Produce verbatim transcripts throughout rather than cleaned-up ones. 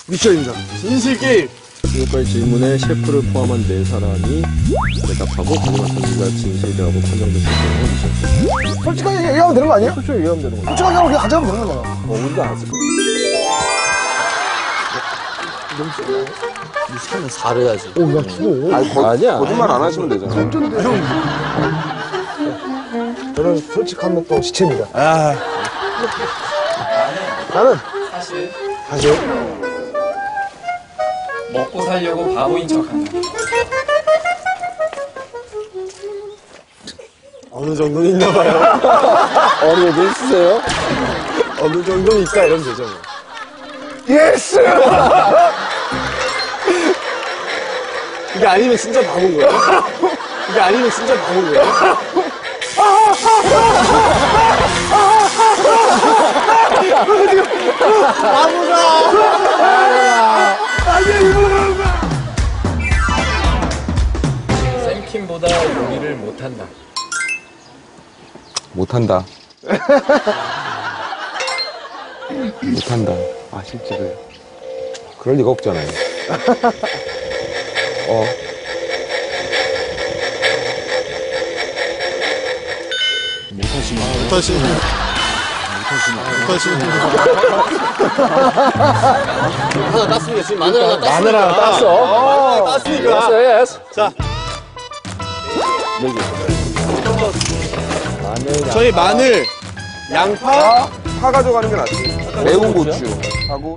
미션입니다. 진실 게임. 지금까지 질문에 셰프를 포함한 네 사람이 대답하고 마지막 선수가 진실이라고 판정된 경우 미션. 솔직하게 얘기하면 되는 거 아니에요? 솔직히 얘기하면 되는 거야. 솔직하게 하고 그냥 가져가면 되는 거잖아. 어, 우리도 안 했을 거야. 미션은 사를 해야지. 오, 야, 죽어. 아니, 거, 아니야. 거짓말 안 하시면 되잖아. 어쩐데, 형. 저는 솔직하면 또 시체입니다. 아. 나는 사실 사실 먹고 살려고 바보인 척한다. 어느 정도는 있나 봐요. 어느 정도 있으세요? 어느 정도는 있다 이러면 되죠. 뭐. 예스! 이게 아니면 진짜 바본 거야. 이게 아니면 진짜 바본 거야. 바보다! 아니야, 이걸로 가는 거야! 샘킴보다 요리를 못한다. 못한다. 못한다. 아, 실제로. 그럴 리가 없잖아요. 어. 못하시네. 못하시네. 하나 땄습니다. 지금 마늘 하나 땄습니다. 마늘 하나 땄어. 어, 땄으니까. 예스, 예스. 자, 마늘, 저희 마늘, 양파, 파 가져가는 게 낫지. 매운 고추 하고.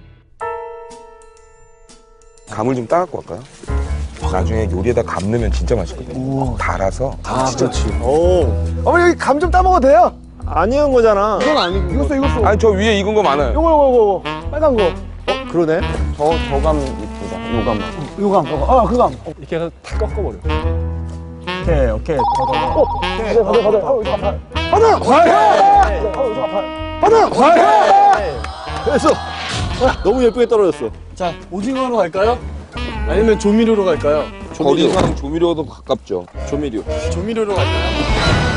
감을 좀 따갖고 갈까요? 나중에 요리에다 감 넣으면 진짜 맛있거든요. 달아서. 아, 그렇지. 오. 어머니 여기 감 좀 따먹어도 돼요? 안 익은 거잖아. 이건 아니고. 이거 써, 이거 써. 아니, 저 위에 익은 거 많아요. 요거, 요거, 요거, 요거. 빨간 거. 어, 그러네. 저, 저 감 이쁘다. 요 감만. 요 감, 요거. 아, 그 감. 이렇게 해서 다 꺾어버려. 오케이, 오케이. 더, 더, 더. 어, 받아, 받아, 받아. 어, 이거 아파요. 받아! 과해! 어, 이거 아파요. 받아! 과해! 됐어. 너무 예쁘게 떨어졌어. 자, 오징어로 갈까요? 아니면 조미료로 갈까요? 거리상 조미료도 가깝죠. 조미료. 조미료로 갈까요?